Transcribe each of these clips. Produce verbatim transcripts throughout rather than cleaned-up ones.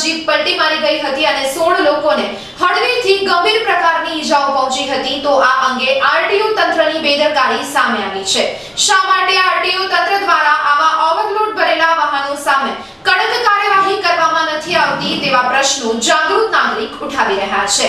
Jeep પલટી મારી ગઈ હતી અને સોળ લોકોને હળવેથી ગંભીર પ્રકારની ઈજાઓ પહોંચી હતી। તો આ અંગે આરટીઓ તંત્રની બેદરકારી સામે આવી છે। શા માટે આરટીઓ તંત્ર દ્વારા આવા ઓવરલોડ ભરેલા વાહનો સામે કડક કાર્યવાહી કરવામાં નથી આવતી તેવા પ્રશ્નો જાગૃત નાગરિક ઉઠાવી રહ્યા છે।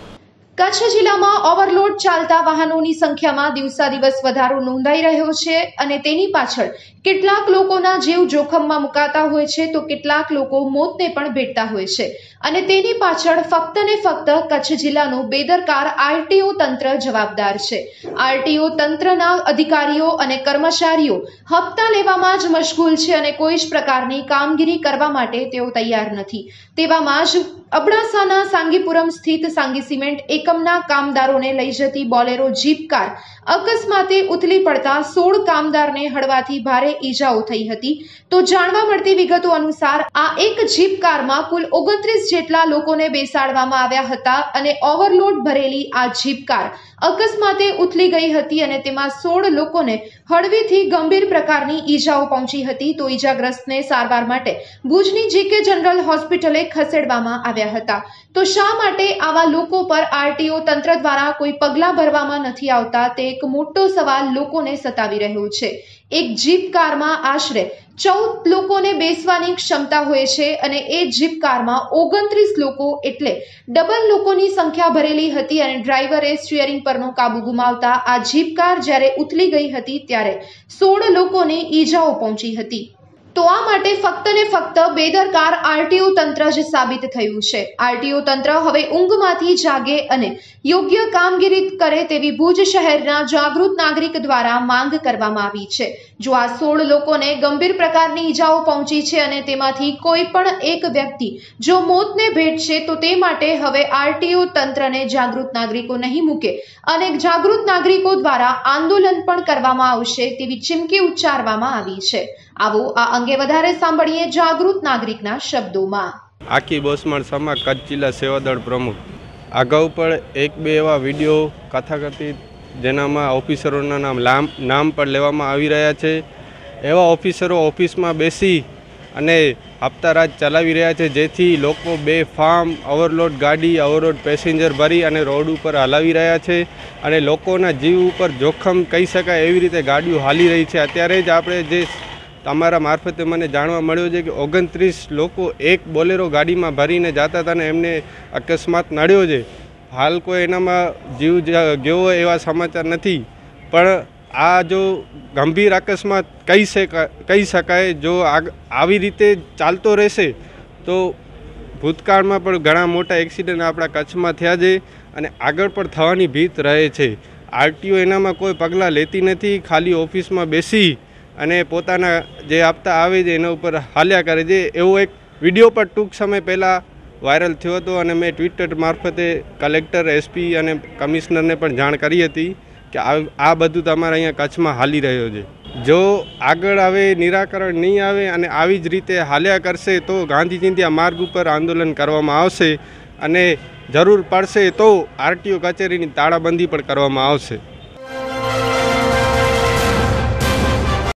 કચ્છ જિલ્લામાં ઓવરલોડ ચાલતા વાહનોની સંખ્યામાં દિવસા દિવસ વધારો નોંધાઈ રહ્યો છે અને તેની પાછળ કેટલાક લોકોના જીવ જોખમમાં મુકાતા હોય છે તો કેટલાક લોકો મોતને પણ ભેટતા હોય છે અને તેની પાછળ ફક્ત ને ફક્ત કચ્છ જિલ્લાનું બેદરકાર આરટીઓ તંત્ર જવાબદાર છે। આરટીઓ તંત્રના અધિકારીઓ અને કર્મચારીઓ હપ્તા લેવામાં જ મશગુલ છે અને કોઈ જ પ્રકારની કામગીરી કરવા માટે તેઓ તૈયાર નથી। તેવામાં જ અબડાસાના સાંગીપુરમ સ્થિત સાંગી સિમેન્ટ એકમના કામદારોને લઈ જતી બોલેરો જીપ કાર અકસ્માતે ઉથલી પડતા સોળ કામદારને હળવાથી ભારે ઈજાઓ થઈ હતી। તો જાણવા મળતી વિગતો અનુસાર આ એક જીપ કારમાં કુલ ઓગણત્રીસ જેટલા લોકોને બેસાડવામાં આવ્યા હતા અને ઓવરલોડ ભરેલી આ જીપ કાર અકસ્માતે ઉથલી ગઈ હતી અને તેમાં સોળ લોકોને હળવીથી ગંભીર પ્રકારની ઈજાઓ પહોંચી હતી। તો ઈજાગ્રસ્તને સારવાર માટે ભુજની જીકે જનરલ હોસ્પિટલે ખસેડવામાં આવ્યા હતા। તો શા માટે આવા લોકો પર આરટીઓ તંત્ર દ્વારા કોઈ પગલાં ભરવામાં નથી આવતા તે એક મોટો સવાલ લોકોને સતાવી રહ્યો છે। એક જીપ કારમાં આશરે ચૌદ લોકોને બેસવાની ક્ષમતા હોય છે અને એ જીપ કારમાં ઓગણત્રીસ લોકો એટલે ડબલ લોકોની સંખ્યા ભરેલી હતી અને ડ્રાઈવરે સ્ટીયરિંગ પરનો કાબુ ગુમાવતા આ જીપ કાર જ્યારે ઉથલી ગઈ હતી ત્યારે સોળ લોકોને ઈજાઓ પહોંચી હતી। તો આ માટે ફક્ત ને ફક્ત બેદરકાર આરટીઓ તંત્ર જ સાબિત થયું છે। આરટીઓ તંત્ર હવે ઊંઘમાંથી જાગે અને યોગ્ય કામગીરી કરે તેવી ભુજ શહેરના જાગૃત નાગરિક દ્વારા માંગ કરવામાં આવી છે। જો આ સોળ લોકોને ગંભીર પ્રકારની ઈજાઓ પહોંચી છે અને તેમાંથી કોઈ પણ એક વ્યક્તિ જો મોતને ભેટશે તો તે માટે હવે આરટીઓ તંત્રને જાગૃત નાગરિકો નહીં મૂકે અને જાગૃત નાગરિકો દ્વારા આંદોલન પણ કરવામાં આવશે તેવી ચીમકી ઉચ્ચારવામાં આવી છે। આવો આ અંગે વધારે સાંભળીએ જાગૃત નાગરિકના શબ્દોમાં। આખી બોસમાળ સમા કચ્છ જિલ્લા સેવાદળ પ્રમુખ અગાઉ પણ એક બે એવા વિડીયો કથાકથિત જેનામાં ઓફિસરોના નામ લામ નામ પણ લેવામાં આવી રહ્યા છે। એવા ઓફિસરો ઓફિસમાં બેસી અને હપ્તારાજ ચલાવી રહ્યા છે જેથી લોકો બેફામ ઓવરલોડ ગાડી ઓવરલોડ પેસેન્જર ભરી અને રોડ ઉપર હલાવી રહ્યા છે અને લોકોના જીવ ઉપર જોખમ કહી શકાય એવી રીતે ગાડીઓ હાલી રહી છે। અત્યારે જ આપણે જે તમારા મારફતે મને જાણવા મળ્યું છે કે ઓગણત્રીસ લોકો એક બોલેરો ગાડીમાં ભરીને જતા હતા અને એમને અકસ્માત નડ્યો છે। હાલ કોઈ એનામાં જીવ ગયો એવા સમાચાર નથી પણ આ જો ગંભીર અકસ્માત કહી શકાય કહી શકાય જો આવી રીતે ચાલતો રહેશે તો ભૂતકાળમાં પણ ઘણા મોટા એક્સિડન્ટ આપણા કચ્છમાં થયા છે અને આગળ પણ થવાની ભીત રહે છે। આરટીઓ એનામાં કોઈ પગલાં લેતી નથી, ખાલી ઓફિસમાં બેસી અને પોતાના જે હપ્તા આવે છે એના ઉપર હાલ્યા કરે છે। એવો એક વિડીયો પણ ટૂંક સમય પહેલાં વાયરલ થયો હતો અને મેં ટ્વિટર મારફતે કલેક્ટર, એસપી અને કમિશનરને પણ જાણ કરી હતી કે આ બધું તમારે અહીંયા કચ્છમાં હાલી રહ્યો છે। જો આગળ હવે નિરાકરણ નહીં આવે અને આવી જ રીતે હાલ્યા કરશે તો ગાંધી ચિંધ્યા માર્ગ ઉપર આંદોલન કરવામાં આવશે અને જરૂર પડશે તો આરટીઓ કચેરીની તાળાબંધી પણ કરવામાં આવશે।